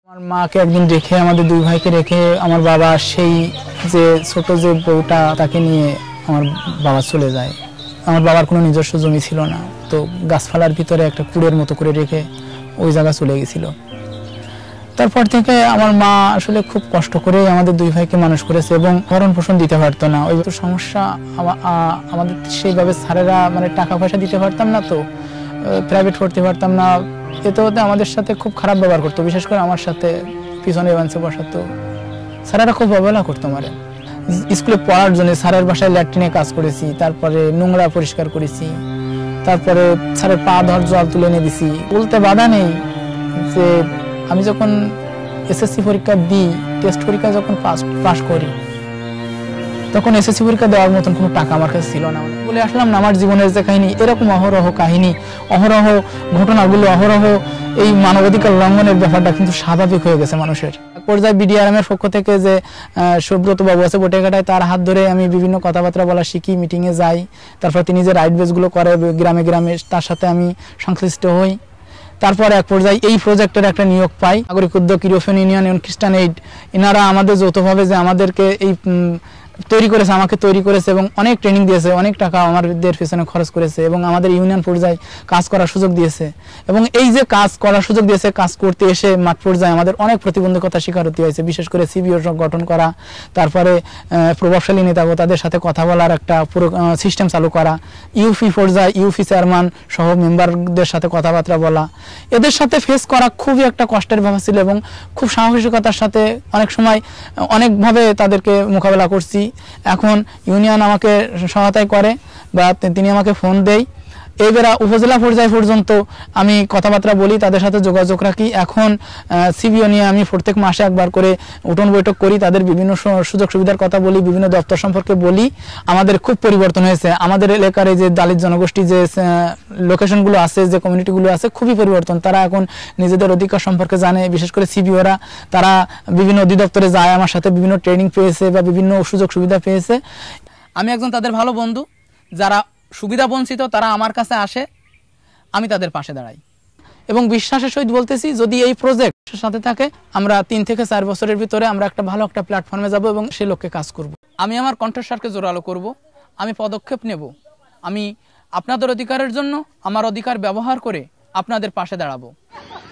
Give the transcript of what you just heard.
আমার মাকে একদিন রেখে আমাদের দুই ভাইকে রেখে আমার বাবা সেই যে ছোট যে বউটা তাকে নিয়ে আমার বাবা চলে যায়। আমার বাবার কোনো নিজস্ব জমি ছিল না, তো গাছপালার ভিতরে একটা কুড়ের মতো করে রেখে ওই জায়গা চলে গেছিল। তারপর থেকে আমার মা আসলে খুব কষ্ট করে আমাদের দুই ভাইকে মানুষ করেছে এবং ভরণ পোষণ দিতে পারতো না। ওই তো সমস্যা, আমাদের সেইভাবে স্যারেরা মানে টাকা পয়সা দিতে পারতাম না, তো প্রাইভেট করতে পারতাম না। এতে হতে আমাদের সাথে খুব খারাপ ব্যবহার করতো, বিশেষ করে আমার সাথে পিছনে বেঞ্চে বসাতো। স্যারেরা খুব অবহেলা করতো আমার। স্কুলে পড়ার জন্য স্যারের বাসায় ল্যাট্রিনে কাজ করেছি, তারপরে নোংরা পরিষ্কার করেছি, তারপরে স্যারের পা ধর জল তুলে এনে দিছি। বলতে বাধা নেই যে আমি যখন এসএসসি পরীক্ষা দিই, টেস্ট পরীক্ষা যখন পাস করি, তখন এসএসসি পরীক্ষা দেওয়ার মতন কোনো টাকা আমার কাছে ছিল না। বলে আসলাম না, আমার জীবনের যে কাহিনী, এরকম অহরহ কাহিনী, অহরহ ঘটনাগুলো, অহরহ এই মানবাধিকার লঙ্ঘনের ব্যাপারটা কিন্তু স্বাভাবিক হয়ে গেছে মানুষের। পর্যায়ে বিডিআরএম এর পক্ষ থেকে যে সুব্রত বাবু আছে বটেঘাটায়, তার হাত ধরে আমি বিভিন্ন কথাবার্তা বলা শিখি, মিটিংয়ে যাই। তারপর তিনি যে রাইট বেসগুলো করে গ্রামে গ্রামে, তার সাথে আমি সংশ্লিষ্ট হই। তারপর এক পর্যায়ে এই প্রজেক্টের একটা নিয়োগ পাই। নাগরিক উদ্যোগ, ইউরোপিয়ান ইউনিয়ন, খ্রিস্টান এইড, এনারা আমাদের যৌথভাবে যে আমাদেরকে এই তৈরি করেছে, আমাকে তৈরি করেছে এবং অনেক ট্রেনিং দিয়েছে, অনেক টাকা আমাদের পেছনে খরচ করেছে এবং আমাদের ইউনিয়ন পর্যায়ে কাজ করার সুযোগ দিয়েছে। এবং এই যে কাজ করার সুযোগ দিয়েছে, কাজ করতে এসে মাঠ পর্যায়ে আমাদের অনেক প্রতিবন্ধকতার শিকার হতে হয়েছে, বিশেষ করে সিবিও গঠন করা, তারপরে প্রভাবশালী নেতা তাদের সাথে কথা বলার একটা পুরো সিস্টেম চালু করা, ইউপি পর্যায়ে ইউপি চেয়ারম্যান সহ মেম্বারদের সাথে কথাবার্তা বলা, এদের সাথে ফেস করা খুবই একটা কষ্টের ব্যাপার ছিল এবং খুব সাহসিকতার সাথে অনেক সময় অনেকভাবে তাদেরকে মোকাবেলা করছি। এখন ইউনিয়ন আমাকে সহায়তায় করে বা তিনি আমাকে ফোন দেয়। এবারে উপজেলা পর্যায় পর্যন্ত আমি কথাবার্তা বলি, তাদের সাথে যোগাযোগ রাখি। এখন সিবিও নিয়ে আমি প্রত্যেক মাসে একবার করে উঠোন বৈঠক করি, তাদের বিভিন্ন সুযোগ সুবিধার কথা বলি, বিভিন্ন দপ্তর সম্পর্কে বলি। আমাদের খুব পরিবর্তন হয়েছে। আমাদের এলাকার যে দালিত জনগোষ্ঠী যে লোকেশনগুলো আছে, যে কমিউনিটিগুলো আছে, খুবই পরিবর্তন। তারা এখন নিজেদের অধিকার সম্পর্কে জানে, বিশেষ করে সিবিওরা। তারা বিভিন্ন অধিদপ্তরে যায়, আমার সাথে বিভিন্ন ট্রেনিং পেয়েছে বা বিভিন্ন সুযোগ সুবিধা পেয়েছে। আমি একজন তাদের ভালো বন্ধু। যারা সুবিধা বঞ্চিত তারা আমার কাছে আসে, আমি তাদের পাশে দাঁড়াই এবং বিশ্বাসের সহিত বলতেছি, যদি এই প্রজেক্টের সাথে থাকে, আমরা 3 থেকে 4 বছরের ভিতরে আমরা একটা ভালো একটা প্ল্যাটফর্মে যাব এবং সেই লক্ষ্যে কাজ করব। আমি আমার কণ্ঠস্বরকে জোরালো করব, আমি পদক্ষেপ নেব, আমি আপনাদের অধিকারের জন্য আমার অধিকার ব্যবহার করে আপনাদের পাশে দাঁড়াবো।